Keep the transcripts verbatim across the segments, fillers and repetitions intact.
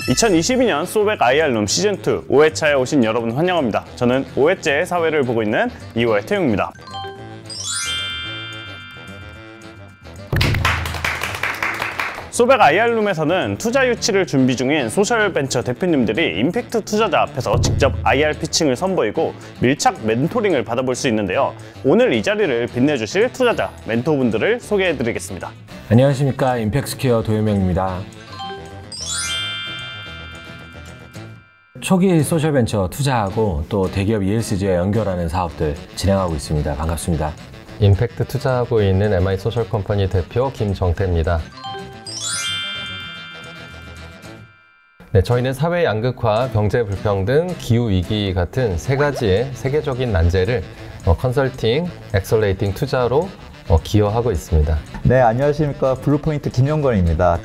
이천이십이 년 소백 아이알룸 시즌이 오 회차에 오신 여러분 환영합니다. 저는 오 회째 사회를 보고 있는 이호의 태용입니다. 소백 아이알룸에서는 투자 유치를 준비 중인 소셜벤처 대표님들이 임팩트 투자자 앞에서 직접 아이알 피칭을 선보이고 밀착 멘토링을 받아볼 수 있는데요. 오늘 이 자리를 빛내주실 투자자, 멘토분들을 소개해드리겠습니다. 안녕하십니까, 임팩스퀘어 도현명입니다. 초기 소셜벤처 투자하고 또 대기업 이에스지와 연결하는 사업들 진행하고 있습니다. 반갑습니다. 임팩트 투자하고 있는 엠아이 소셜컴퍼니 대표 김정태입니다. 네, 저희는 사회 양극화, 경제 불평등, 기후위기 같은 세 가지의 세계적인 난제를 어, 컨설팅, 엑셀레이팅 투자로 어, 기여하고 있습니다. 네, 안녕하십니까. 블루포인트 김용건입니다.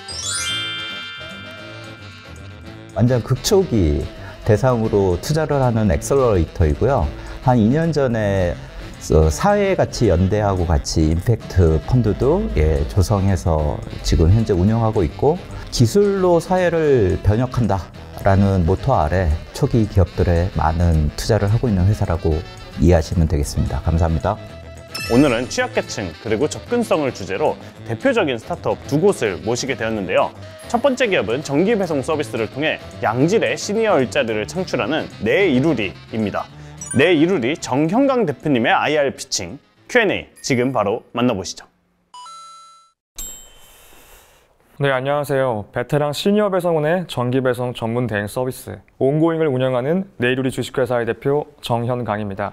완전 극초기 대상으로 투자를 하는 엑셀러레이터이고요. 한 이 년 전에 사회 같이 연대하고 같이 임팩트 펀드도 예, 조성해서 지금 현재 운영하고 있고, 기술로 사회를 변혁한다 라는 모토 아래 초기 기업들에 많은 투자를 하고 있는 회사라고 이해하시면 되겠습니다. 감사합니다. 오늘은 취약계층 그리고 접근성을 주제로 대표적인 스타트업 두 곳을 모시게 되었는데요. 첫 번째 기업은 정기배송 서비스를 통해 양질의 시니어 일자리를 창출하는 내이루리입니다. 내이루리 정형강 대표님의 아이알 피칭 큐 앤 에이 지금 바로 만나보시죠. 네, 안녕하세요. 베테랑 시니어 배송원의 정기배송 전문 대행 서비스 온고잉을 운영하는 내이루리 주식회사의 대표 정현강입니다.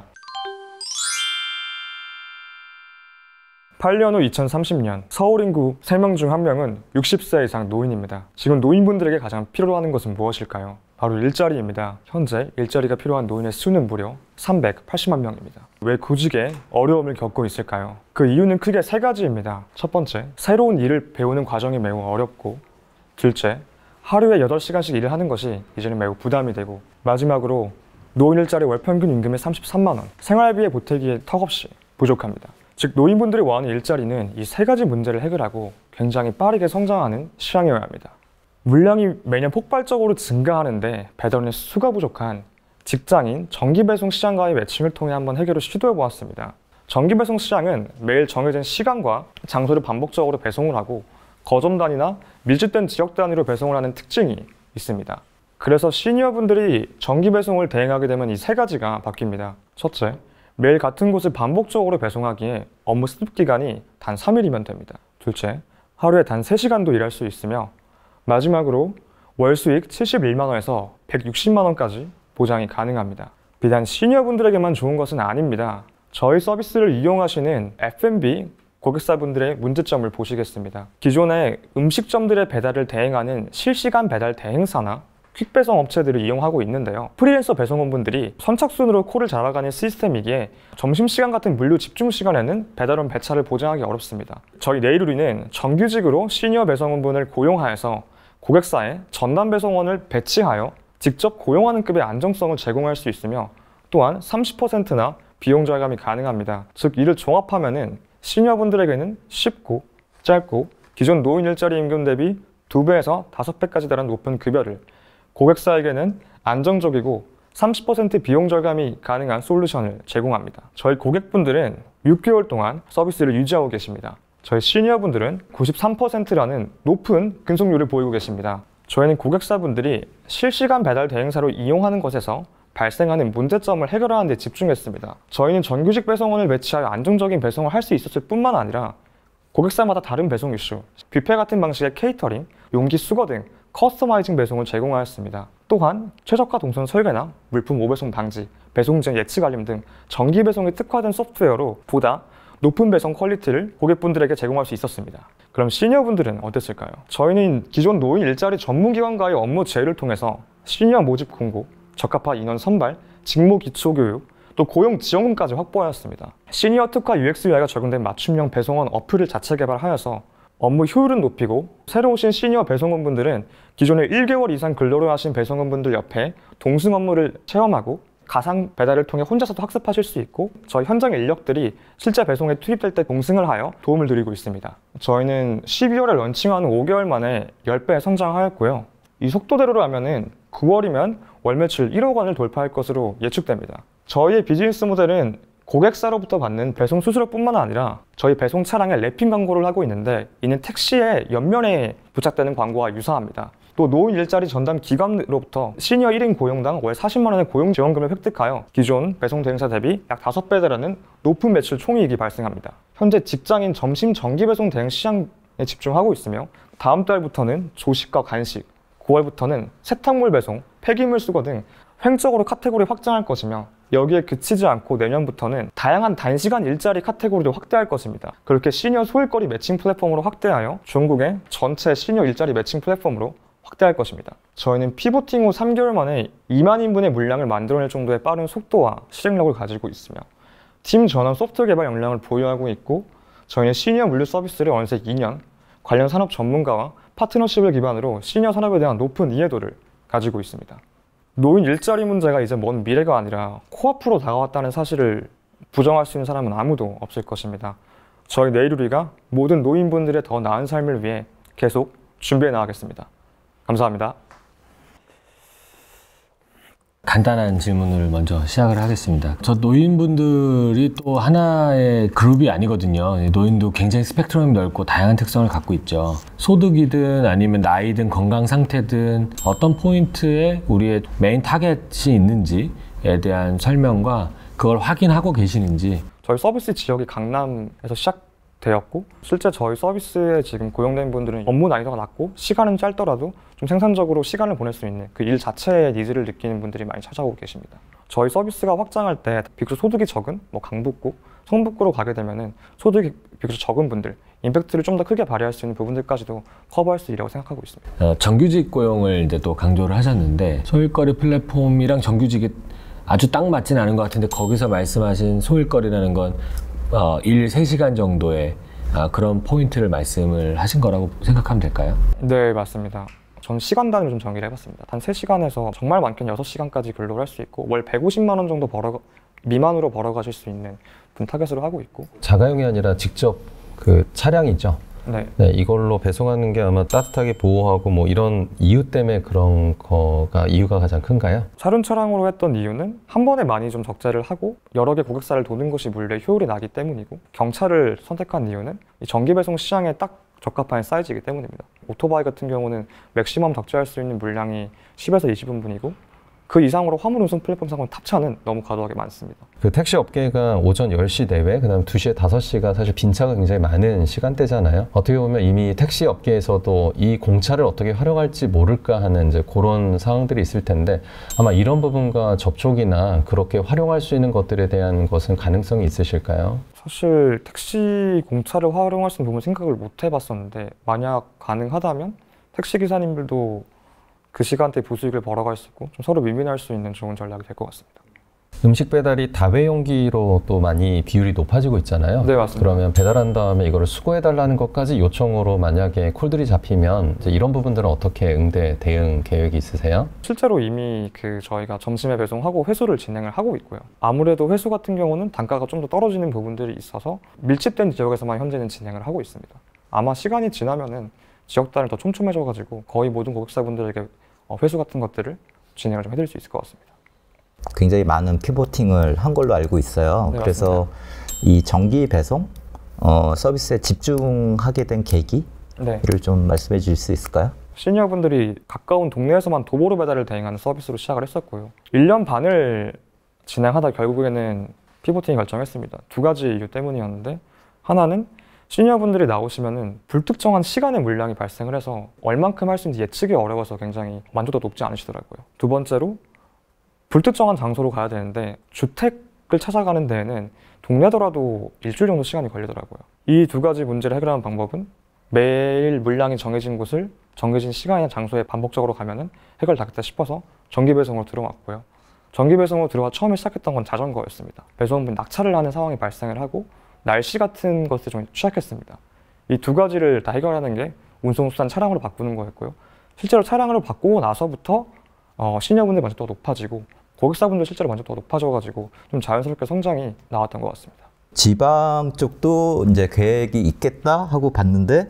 팔 년 후 이천삼십 년 서울 인구 세 명 중 한 명은 육십 세 이상 노인입니다. 지금 노인분들에게 가장 필요로 하는 것은 무엇일까요? 바로 일자리입니다. 현재 일자리가 필요한 노인의 수는 무려 삼백팔십만 명입니다. 왜 구직에 어려움을 겪고 있을까요? 그 이유는 크게 세 가지입니다. 첫 번째, 새로운 일을 배우는 과정이 매우 어렵고, 둘째, 하루에 여덟 시간씩 일을 하는 것이 이제는 매우 부담이 되고, 마지막으로 노인 일자리 월 평균 임금의 삼십삼만 원, 생활비에 보태기에 턱없이 부족합니다. 즉, 노인분들이 원하는 일자리는 이 세 가지 문제를 해결하고 굉장히 빠르게 성장하는 시장이어야 합니다. 물량이 매년 폭발적으로 증가하는데 배달원의 수가 부족한 직장인 정기배송 시장과의 매칭을 통해 한번 해결을 시도해 보았습니다. 정기배송 시장은 매일 정해진 시간과 장소를 반복적으로 배송을 하고 거점 단위나 밀집된 지역 단위로 배송을 하는 특징이 있습니다. 그래서 시니어분들이 정기배송을 대행하게 되면 이 세 가지가 바뀝니다. 첫째, 매일 같은 곳을 반복적으로 배송하기에 업무 수습 기간이 단 삼 일이면 됩니다. 둘째, 하루에 단 세 시간도 일할 수 있으며, 마지막으로 월 수익 칠십일만 원에서 백육십만 원까지 보장이 가능합니다. 비단 시니어분들에게만 좋은 것은 아닙니다. 저희 서비스를 이용하시는 에프 앤 비 고객사분들의 문제점을 보시겠습니다. 기존의 음식점들의 배달을 대행하는 실시간 배달 대행사나 퀵배송 업체들을 이용하고 있는데요. 프리랜서 배송원분들이 선착순으로 콜을 잘아가는 시스템이기에 점심시간 같은 물류 집중 시간에는 배달원 배차를 보장하기 어렵습니다. 저희 내이루리는 정규직으로 시니어 배송원분을 고용하여서 고객사에 전담 배송원을 배치하여 직접 고용하는 급의 안정성을 제공할 수 있으며, 또한 삼십 퍼센트나 비용 절감이 가능합니다. 즉, 이를 종합하면은 시니어분들에게는 쉽고 짧고 기존 노인 일자리 임금 대비 두 배에서 다섯 배까지 달하는 높은 급여를, 고객사에게는 안정적이고 삼십 퍼센트 비용 절감이 가능한 솔루션을 제공합니다. 저희 고객분들은 육 개월 동안 서비스를 유지하고 계십니다. 저희 시니어분들은 구십삼 퍼센트라는 높은 근속률을 보이고 계십니다. 저희는 고객사분들이 실시간 배달 대행사로 이용하는 것에서 발생하는 문제점을 해결하는 데 집중했습니다. 저희는 정규직 배송원을 배치하여 안정적인 배송을 할 수 있었을 뿐만 아니라 고객사마다 다른 배송 이슈, 뷔페 같은 방식의 케이터링, 용기 수거 등 커스터마이징 배송을 제공하였습니다. 또한 최저가 동선 설계나 물품 오배송 방지, 배송지연 예측 알림 등 정기 배송에 특화된 소프트웨어로 보다 높은 배송 퀄리티를 고객분들에게 제공할 수 있었습니다. 그럼 시니어분들은 어땠을까요? 저희는 기존 노인 일자리 전문기관과의 업무 제휴를 통해서 시니어 모집 공고, 적합한 인원 선발, 직무 기초 교육, 또 고용 지원금까지 확보하였습니다. 시니어 특화 유 엑스 유 아이가 적용된 맞춤형 배송원 어플을 자체 개발하여서 업무 효율은 높이고, 새로 오신 시니어 배송원분들은 기존에 일 개월 이상 근로를 하신 배송원분들 옆에 동승 업무를 체험하고 가상 배달을 통해 혼자서도 학습하실 수 있고, 저희 현장 인력들이 실제 배송에 투입될 때 동승을 하여 도움을 드리고 있습니다. 저희는 십이월에 런칭한 오 개월 만에 십 배 성장하였고요. 이 속도대로라면은 구월이면 월 매출 일억 원을 돌파할 것으로 예측됩니다. 저희의 비즈니스 모델은 고객사로부터 받는 배송 수수료뿐만 아니라 저희 배송 차량에 랩핑 광고를 하고 있는데 이는 택시의 옆면에 부착되는 광고와 유사합니다. 또 노인 일자리 전담 기관으로부터 시니어 일 인 고용당 월 사십만 원의 고용 지원금을 획득하여 기존 배송 대행사 대비 약 다섯 배 달하는 높은 매출 총이익이 발생합니다. 현재 직장인 점심 정기 배송 대행 시장에 집중하고 있으며 다음 달부터는 조식과 간식, 구월부터는 세탁물 배송, 폐기물 수거 등 횡적으로 카테고리 확장할 것이며 여기에 그치지 않고 내년부터는 다양한 단시간 일자리 카테고리도 확대할 것입니다. 그렇게 시니어 소일거리 매칭 플랫폼으로 확대하여 전국의 전체 시니어 일자리 매칭 플랫폼으로 확대할 것입니다. 저희는 피보팅 후 삼 개월 만에 이만 인분의 물량을 만들어낼 정도의 빠른 속도와 실행력을 가지고 있으며 팀 전원 소프트 개발 역량을 보유하고 있고 저희는 시니어 물류 서비스를 어느새 이 년, 관련 산업 전문가와 파트너십을 기반으로 시니어 산업에 대한 높은 이해도를 가지고 있습니다. 노인 일자리 문제가 이제 먼 미래가 아니라 코앞으로 다가왔다는 사실을 부정할 수 있는 사람은 아무도 없을 것입니다. 저희 내일우리가 모든 노인분들의 더 나은 삶을 위해 계속 준비해 나가겠습니다. 감사합니다. 간단한 질문을 먼저 시작을 하겠습니다. 저 노인분들이 또 하나의 그룹이 아니거든요. 노인도 굉장히 스펙트럼이 넓고 다양한 특성을 갖고 있죠. 소득이든 아니면 나이든 건강 상태든 어떤 포인트에 우리의 메인 타겟이 있는지에 대한 설명과 그걸 확인하고 계시는지. 저희 서비스 지역이 강남에서 시작되었고 실제 저희 서비스에 지금 고용된 분들은 업무 난이도가 낮고 시간은 짧더라도 좀 생산적으로 시간을 보낼 수 있는 그 일 자체의 니즈를 느끼는 분들이 많이 찾아오고 계십니다. 저희 서비스가 확장할 때 비교적 소득이 적은 뭐 강북구, 성북구로 가게 되면은 소득이 비교적 적은 분들, 임팩트를 좀 더 크게 발휘할 수 있는 부분들까지도 커버할 수 있다고 생각하고 있습니다. 어, 정규직 고용을 이제 또 강조를 하셨는데 소일거리 플랫폼이랑 정규직이 아주 딱 맞지는 않은 것 같은데 거기서 말씀하신 소일거리라는 건 어, 일 세 시간 정도의 아, 그런 포인트를 말씀을 하신 거라고 생각하면 될까요? 네, 맞습니다. 전 시간 단위로 좀 정의를 해봤습니다. 단 세 시간에서 정말 많게는 여섯 시간까지 근로를 할 수 있고 월 백오십만 원 정도 벌어 미만으로 벌어가실 수 있는 분 타겟으로 하고 있고 자가용이 아니라 직접 그 차량이죠. 네. 네, 이걸로 배송하는 게 아마 따뜻하게 보호하고 뭐 이런 이유 때문에 그런 거가 이유가 가장 큰가요? 차륜 차량으로 했던 이유는 한 번에 많이 좀 적재를 하고 여러 개 고객사를 도는 것이 물리의 효율이 나기 때문이고 경차를 선택한 이유는 이 전기 배송 시장에 딱 적합한 사이즈이기 때문입니다. 오토바이 같은 경우는 맥시멈 적재할 수 있는 물량이 십에서 이십 인분이고 그 이상으로 화물 운송 플랫폼 상은 탑차는 너무 과도하게 많습니다. 그 택시 업계가 오전 열 시 내외, 그다음 두 시에 다섯 시가 사실 빈차가 굉장히 많은 시간대잖아요. 어떻게 보면 이미 택시 업계에서도 이 공차를 어떻게 활용할지 모를까 하는 이제 그런 상황들이 있을 텐데 아마 이런 부분과 접촉이나 그렇게 활용할 수 있는 것들에 대한 것은 가능성이 있으실까요? 사실 택시 공차를 활용할 수 있는 부분 생각을 못 해봤었는데 만약 가능하다면 택시 기사님들도 그 시간대에 부수익을 벌어갈 수 있고 좀 서로 윈윈할 수 있는 좋은 전략이 될 것 같습니다. 음식 배달이 다회용기로 또 많이 비율이 높아지고 있잖아요. 네, 맞습니다. 그러면 배달한 다음에 이거를 수거해달라는 것까지 요청으로 만약에 콜들이 잡히면 이제 이런 부분들은 어떻게 응대, 대응 계획이 있으세요? 실제로 이미 그 저희가 점심에 배송하고 회수를 진행을 하고 있고요. 아무래도 회수 같은 경우는 단가가 좀 더 떨어지는 부분들이 있어서 밀집된 지역에서만 현재는 진행을 하고 있습니다. 아마 시간이 지나면은 지역 단위로 더 촘촘해져가지고 거의 모든 고객사분들에게 회수 같은 것들을 진행을 좀 해드릴 수 있을 것 같습니다. 굉장히 많은 피보팅을 한 걸로 알고 있어요. 네, 그래서 이 정기 배송 어, 서비스에 집중하게 된 계기를 네. 좀 말씀해 주실 수 있을까요? 시니어분들이 가까운 동네에서만 도보로 배달을 대행하는 서비스로 시작을 했었고요. 일 년 반을 진행하다 결국에는 피보팅이 결정했습니다. 두 가지 이유 때문이었는데 하나는 시니어분들이 나오시면은 불특정한 시간의 물량이 발생을 해서 얼만큼 할 수 있는지 예측이 어려워서 굉장히 만족도가 높지 않으시더라고요. 두 번째로 불특정한 장소로 가야 되는데 주택을 찾아가는 데에는 동네더라도 일주일 정도 시간이 걸리더라고요. 이 두 가지 문제를 해결하는 방법은 매일 물량이 정해진 곳을 정해진 시간이나 장소에 반복적으로 가면은 해결되겠다 싶어서 정기 배송으로 들어왔고요. 정기 배송으로 들어와 처음에 시작했던 건 자전거였습니다. 배송분이 낙차를 하는 상황이 발생을 하고 날씨 같은 것을 좀 취약했습니다. 이 두 가지를 다 해결하는 게 운송수단 차량으로 바꾸는 거였고요. 실제로 차량으로 바꾸고 나서부터 어, 시니어분들 만족도가 높아지고 고객사분들 실제로 만족도가 높아져가지고 좀 자연스럽게 성장이 나왔던 것 같습니다. 지방 쪽도 이제 계획이 있겠다 하고 봤는데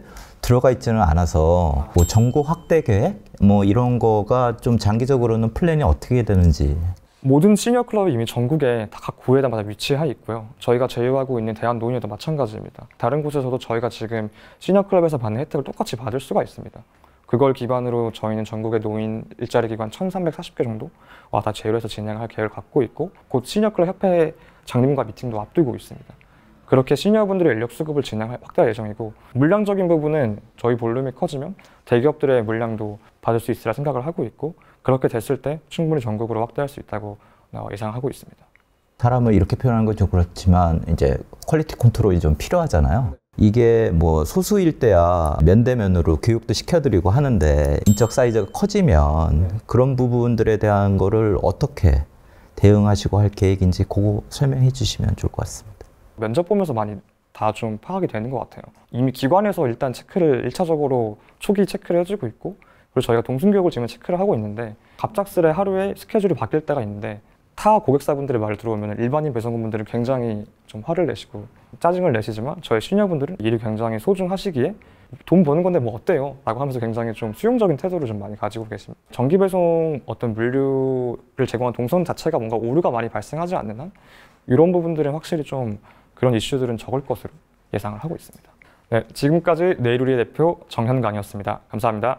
들어가 있지는 않아서 뭐 정보 확대 계획 뭐 이런 거가 좀 장기적으로는 플랜이 어떻게 되는지. 모든 시니어 클럽이 이미 전국에 다 각 구에다마다 위치해 있고요. 저희가 제휴하고 있는 대한노인회도 마찬가지입니다. 다른 곳에서도 저희가 지금 시니어 클럽에서 받는 혜택을 똑같이 받을 수가 있습니다. 그걸 기반으로 저희는 전국의 노인 일자리 기관 천삼백사십 개 정도와 다 제휴해서 진행할 계획을 갖고 있고 곧 시니어 클럽 협회 장님과 미팅도 앞두고 있습니다. 그렇게 시니어분들의 인력 수급을 진행할 확대할 예정이고 물량적인 부분은 저희 볼륨이 커지면 대기업들의 물량도 받을 수 있으라 생각을 하고 있고 그렇게 됐을 때 충분히 전국으로 확대할 수 있다고 예상하고 있습니다. 사람을 이렇게 표현하는 건 좀 그렇지만 이제 퀄리티 컨트롤이 좀 필요하잖아요. 이게 뭐 소수일 때야 면대면으로 교육도 시켜드리고 하는데 인적 사이즈가 커지면 그런 부분들에 대한 거를 어떻게 대응하시고 할 계획인지 그거 설명해 주시면 좋을 것 같습니다. 면접 보면서 많이 다 좀 파악이 되는 것 같아요. 이미 기관에서 일단 체크를 일 차적으로 초기 체크를 해주고 있고 그리고 저희가 동승교육을 지금 체크를 하고 있는데 갑작스레 하루에 스케줄이 바뀔 때가 있는데 타 고객사분들의 말을 들어오면 일반인 배송분들은 굉장히 좀 화를 내시고 짜증을 내시지만 저희 시니어분들은 일이 굉장히 소중하시기에 돈 버는 건데 뭐 어때요? 라고 하면서 굉장히 좀 수용적인 태도를 좀 많이 가지고 계십니다. 정기 배송 어떤 물류를 제공한 동선 자체가 뭔가 오류가 많이 발생하지 않는 한 이런 부분들은 확실히 좀 그런 이슈들은 적을 것으로 예상을 하고 있습니다. 네, 지금까지 네이루리의 대표 정현강이었습니다. 감사합니다.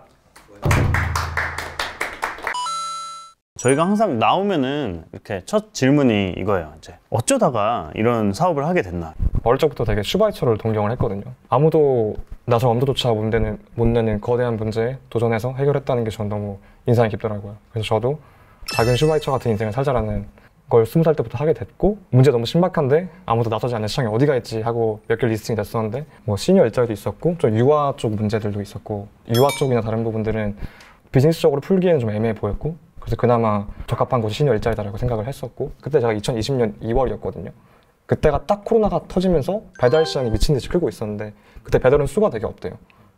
저희가 항상 나오면은 이렇게 첫 질문이 이거예요. 이제 어쩌다가 이런 사업을 하게 됐나? 어릴 적부터 되게 슈바이처를 동경을 했거든요. 아무도 나서 엄두조차 못 내는, 못 내는 거대한 문제에 도전해서 해결했다는 게 전 너무 인상이 깊더라고요. 그래서 저도 작은 슈바이처 같은 인생을 살자라는 걸 스무 살 때부터 하게 됐고 문제 너무 신박한데 아무도 나서지 않는 시장이 어디가 있지 하고 몇 개 리스팅이 됐었는데 뭐 시니어 일자리도 있었고 좀 유아 쪽 문제들도 있었고 유아 쪽이나 다른 부분들은 비즈니스적으로 풀기에는 좀 애매해 보였고 그래서 그나마 적합한 곳이 시니어 일자리다라고 생각을 했었고 그때 제가 이천이십 년 이월이었거든요. 그때가 딱 코로나가 터지면서 배달 시장이 미친 듯이 크고 있었는데 그때 배달은 수가 되게 없대요.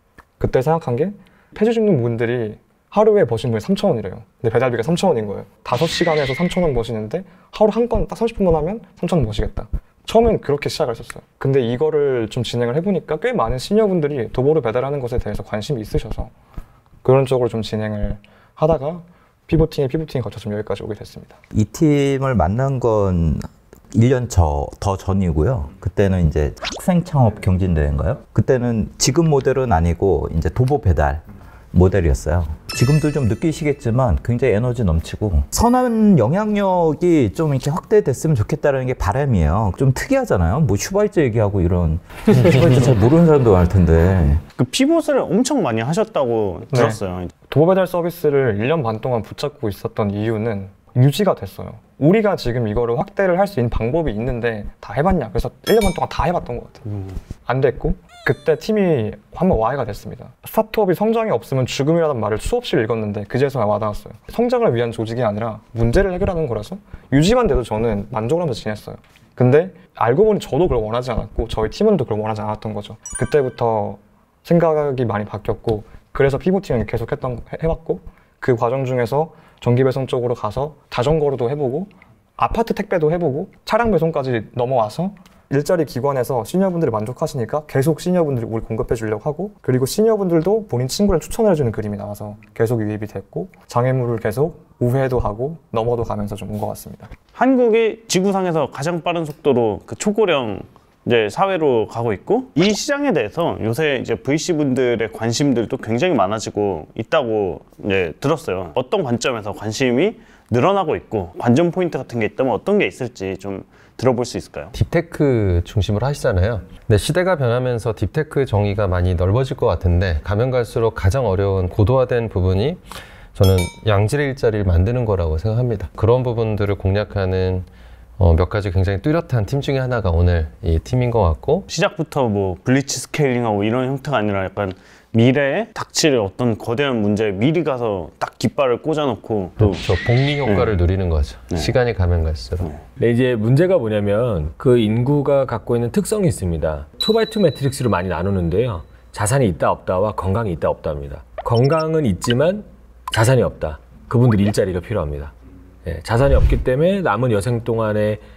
그때 생각한 게 폐지 죽는 분들이 하루에 버신 분이 삼천 원이래요. 근데 배달비가 삼천 원인 거예요. 다섯 시간에서 삼천 원 버시는데 하루 한 건 딱 삼십 분만 하면 삼천 원 버시겠다. 처음엔 그렇게 시작을 했었어요. 근데 이거를 좀 진행을 해보니까 꽤 많은 시니어분들이 도보로 배달하는 것에 대해서 관심이 있으셔서 그런 쪽으로 좀 진행을 하다가 피보팅에 피보팅에 거쳐 좀 여기까지 오게 됐습니다. 이 팀을 만난 건 일 년 저, 더 전이고요. 그때는 이제 학생 창업 경진대회인가요? 그때는 지금 모델은 아니고 이제 도보 배달 모델이었어요. 지금도 좀 느끼시겠지만 굉장히 에너지 넘치고 선한 영향력이 좀 이렇게 확대됐으면 좋겠다는 게 바람이에요. 좀 특이하잖아요. 뭐 슈바이처 얘기하고 이런 슈바이처 잘 모르는 사람도 많을 텐데. 그 피봇을 엄청 많이 하셨다고 들었어요. 네. 도보 배달 서비스를 일 년 반 동안 붙잡고 있었던 이유는 유지가 됐어요. 우리가 지금 이거를 확대를 할 수 있는 방법이 있는데 다 해봤냐? 그래서 일 년 반 동안 다 해봤던 것 같아요. 음. 안 됐고 그때 팀이 한번 와해가 됐습니다. 스타트업이 성장이 없으면 죽음이라는 말을 수없이 읽었는데 그제서야 와닿았어요. 성장을 위한 조직이 아니라 문제를 해결하는 거라서 유지만 돼도 저는 만족을 하면서 지냈어요. 근데 알고 보니 저도 그걸 원하지 않았고 저희 팀은 또 그걸 원하지 않았던 거죠. 그때부터 생각이 많이 바뀌었고 그래서 피보팅을 계속 했던, 해왔고 그 과정 중에서 정기 배송 쪽으로 가서 자전거로도 해보고 아파트 택배도 해보고 차량 배송까지 넘어와서 일자리 기관에서 시니어분들이 만족하시니까 계속 시니어분들이 우리 공급해 주려고 하고 그리고 시니어분들도 본인 친구를 추천해 주는 그림이 나와서 계속 유입이 됐고 장애물을 계속 우회도 하고 넘어도 가면서 좀 온 것 같습니다. 한국이 지구상에서 가장 빠른 속도로 그 초고령 이제 사회로 가고 있고 이 시장에 대해서 요새 이제 브이씨 분들의 관심들도 굉장히 많아지고 있다고 이제 들었어요. 어떤 관점에서 관심이 늘어나고 있고 관전 포인트 같은 게 있다면 어떤 게 있을지 좀 들어볼 수 있을까요? 딥테크 중심으로 하시잖아요. 근데 시대가 변하면서 딥테크 정의가 많이 넓어질 것 같은데 가면 갈수록 가장 어려운 고도화된 부분이 저는 양질의 일자리를 만드는 거라고 생각합니다. 그런 부분들을 공략하는 어, 몇 가지 굉장히 뚜렷한 팀 중에 하나가 오늘 이 팀인 것 같고 시작부터 뭐 블리치 스케일링하고 이런 형태가 아니라 약간 미래에 닥칠 어떤 거대한 문제에 미리 가서 딱 깃발을 꽂아놓고 또 그렇죠. 복리 효과를 네. 누리는 거죠. 네. 시간이 가면 갈수록. 네. 근데 이제 문제가 뭐냐면 그 인구가 갖고 있는 특성이 있습니다. 투 바이 투 매트릭스로 많이 나누는데요. 자산이 있다 없다와 건강이 있다 없다입니다. 건강은 있지만 자산이 없다. 그분들 일자리가 필요합니다. 예, 자산이 없기 때문에 남은 여생 동안에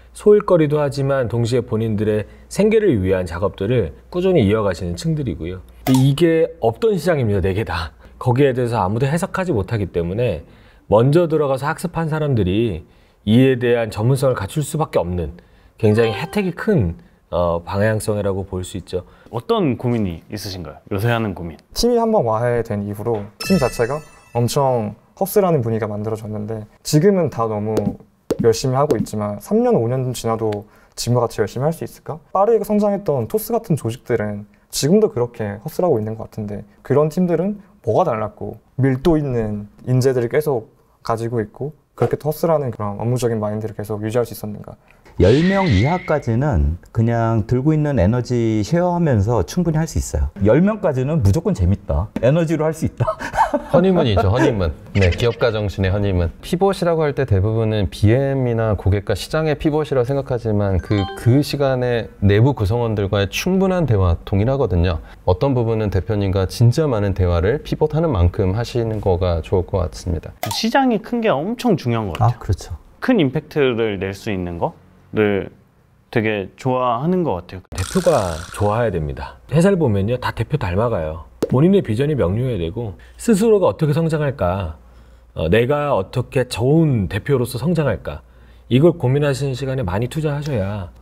소일거리도 하지만 동시에 본인들의 생계를 위한 작업들을 꾸준히 이어가시는 층들이고요. 이게 없던 시장입니다. 네 개 다. 거기에 대해서 아무도 해석하지 못하기 때문에 먼저 들어가서 학습한 사람들이 이에 대한 전문성을 갖출 수밖에 없는 굉장히 혜택이 큰 어, 방향성이라고 볼 수 있죠. 어떤 고민이 있으신가요? 요새 하는 고민. 팀이 한번 와해된 이후로 팀 자체가 엄청 헛스라는 분위기가 만들어졌는데 지금은 다 너무 열심히 하고 있지만 삼 년, 오 년 지나도 지금과 같이 열심히 할 수 있을까? 빠르게 성장했던 토스 같은 조직들은 지금도 그렇게 헛스라고 있는 것 같은데 그런 팀들은 뭐가 달랐고 밀도 있는 인재들을 계속 가지고 있고 그렇게 헛스라는 그런 업무적인 마인드를 계속 유지할 수 있었는가? 열 명 이하까지는 그냥 들고 있는 에너지 쉐어하면서 충분히 할 수 있어요. 열 명까지는 무조건 재밌다. 에너지로 할 수 있다. 허니문이죠, 허니문. 네, 기업가 정신의 허니문. 피벗이라고 할 때 대부분은 비엠이나 고객과 시장의 피벗이라고 생각하지만 그, 그 시간에 내부 구성원들과의 충분한 대화 동일하거든요. 어떤 부분은 대표님과 진짜 많은 대화를 피벗하는 만큼 하시는 거가 좋을 것 같습니다. 시장이 큰 게 엄청 중요한 것 같아요. 아, 그렇죠. 큰 임팩트를 낼 수 있는 거를 되게 좋아하는 것 같아요. 대표가 좋아야 됩니다. 회사를 보면요, 다 대표 닮아가요. 본인의 비전이 명료해야 되고 스스로가 어떻게 성장할까, 어, 내가 어떻게 좋은 대표로서 성장할까, 이걸 고민하시는 시간에 많이 투자하셔야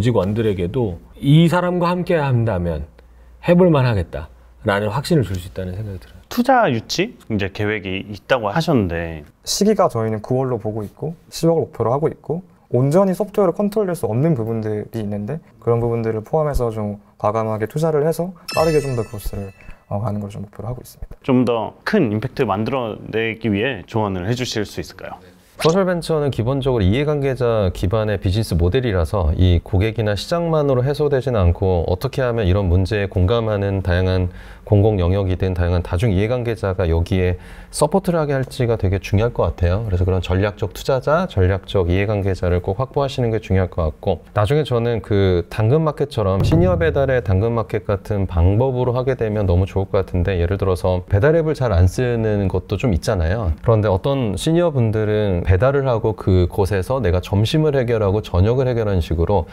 조직원들에게도 이 사람과 함께 한다면 해볼만 하겠다 라는 확신을 줄 수 있다는 생각이 들어요. 투자 유치 이제 계획이 있다고 하셨는데 시기가 저희는 구월로 보고 있고 십억을 목표로 하고 있고 온전히 소프트웨어로 컨트롤될 수 없는 부분들이 있는데 그런 부분들을 포함해서 좀 과감하게 투자를 해서 빠르게 좀 더 그로스를 어, 가는 걸 좀 목표로 하고 있습니다. 좀 더 큰 임팩트 만들어내기 위해 조언을 해주실 수 있을까요? 소셜벤처는 기본적으로 이해관계자 기반의 비즈니스 모델이라서 이 고객이나 시장만으로 해소되지는 않고 어떻게 하면 이런 문제에 공감하는 다양한 공공 영역이든 다양한 다중 이해관계자가 여기에 서포트를 하게 할지가 되게 중요할 것 같아요. 그래서 그런 전략적 투자자, 전략적 이해관계자를 꼭 확보하시는 게 중요할 것 같고 나중에 저는 그 당근마켓처럼 시니어 배달의 당근마켓 같은 방법으로 하게 되면 너무 좋을 것 같은데 예를 들어서 배달 앱을 잘 안 쓰는 것도 좀 있잖아요. 그런데 어떤 시니어 분들은 배달을 하고 그곳에서 내가 점심을 해결하고 저녁을 해결하는 식으로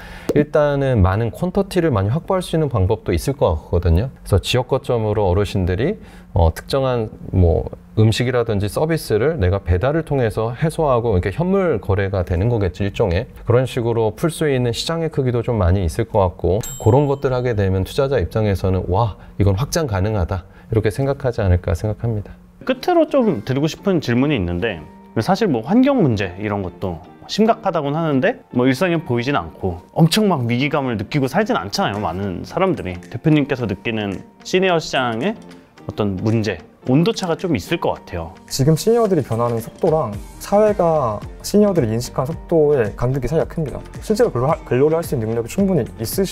일단은 많은 퀀터티를 많이 확보할 수 있는 방법도 있을 것 같거든요. 그래서 지역 거점으로 어르신들이 어, 특정한 뭐 음식이라든지 서비스를 내가 배달을 통해서 해소하고 이렇게 현물 거래가 되는 거겠지, 일종의. 그런 식으로 풀 수 있는 시장의 크기도 좀 많이 있을 것 같고 그런 것들 하게 되면 투자자 입장에서는 와, 이건 확장 가능하다 이렇게 생각하지 않을까 생각합니다. 끝으로 좀 드리고 싶은 질문이 있는데 사실 뭐 환경 문제 이런 것도 심각하다고는 하는데 뭐 일상에 보이진 않고 엄청 막 위기감을 느끼고 살진 않잖아요, 많은 사람들이. 대표님께서 느끼는 시니어 시장의 어떤 문제, 온도차가 좀 있을 것 같아요. 지금 시니어들이 변하는 속도랑 사회가 시니어들이 인식한 속도의 간극이 사이가 큽니다. 실제로 근로를 할 수 있는 능력이 충분히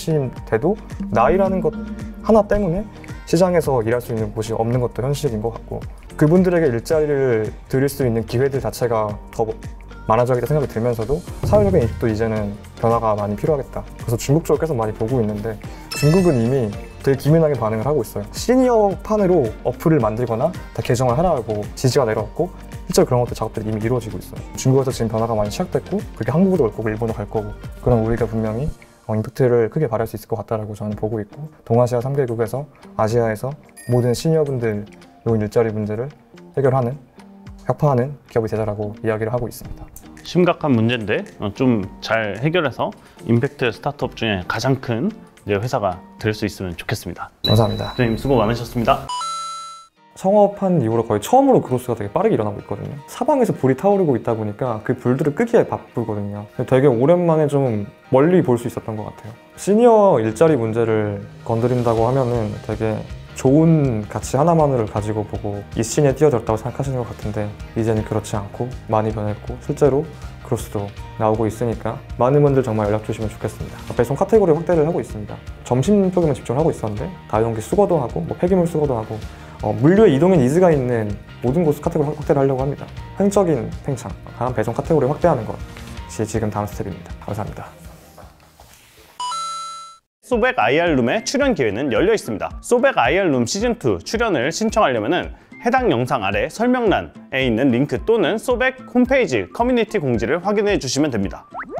있으신데도 나이라는 것 하나 때문에 시장에서 일할 수 있는 곳이 없는 것도 현실인 것 같고 그분들에게 일자리를 드릴 수 있는 기회들 자체가 더 많아져야겠다 생각이 들면서도 사회적인 인식도 이제는 변화가 많이 필요하겠다. 그래서 중국 쪽을 계속 많이 보고 있는데 중국은 이미 되게 기민하게 반응을 하고 있어요. 시니어 판으로 어플을 만들거나 다 개정을 하라고 지시가 내려왔고 실제로 그런 것들 작업들이 이미 이루어지고 있어요. 중국에서 지금 변화가 많이 시작됐고 그게 한국으로 올 거고 일본으로 갈 거고 그런 우리가 분명히 어, 임팩트를 크게 발휘할 수 있을 것 같다라고 저는 보고 있고 동아시아 삼 개국에서 아시아에서 모든 시니어분들 노인 일자리 문제를 해결하는 혁파하는 기업이 되자라고 이야기를 하고 있습니다. 심각한 문제인데 좀 잘 해결해서 임팩트 스타트업 중에 가장 큰 이제 회사가 될 수 있으면 좋겠습니다. 네. 감사합니다. 대표님 수고 많으셨습니다. 창업한 이후로 거의 처음으로 그로스가 되게 빠르게 일어나고 있거든요. 사방에서 불이 타오르고 있다 보니까 그 불들을 끄기에 바쁘거든요. 되게 오랜만에 좀 멀리 볼 수 있었던 것 같아요. 시니어 일자리 문제를 건드린다고 하면은 되게 좋은 가치 하나만을 가지고 보고 이 씬에 뛰어들었다고 생각하시는 것 같은데 이제는 그렇지 않고 많이 변했고 실제로 크로스도 나오고 있으니까 많은 분들 정말 연락 주시면 좋겠습니다. 배송 카테고리 확대를 하고 있습니다. 점심 쪽에만 집중을 하고 있었는데 다용기 수거도 하고 뭐 폐기물 수거도 하고 어, 물류의 이동에 니즈가 있는 모든 곳 카테고리 확대를 하려고 합니다. 횡적인 팽창, 강한 배송 카테고리 확대하는 것이 지금 다음 스텝입니다. 감사합니다. 소백 아이알룸의 출연 기회는 열려 있습니다. 소백 아이알룸 시즌 투 출연을 신청하려면 해당 영상 아래 설명란에 있는 링크 또는 소백 홈페이지 커뮤니티 공지를 확인해 주시면 됩니다.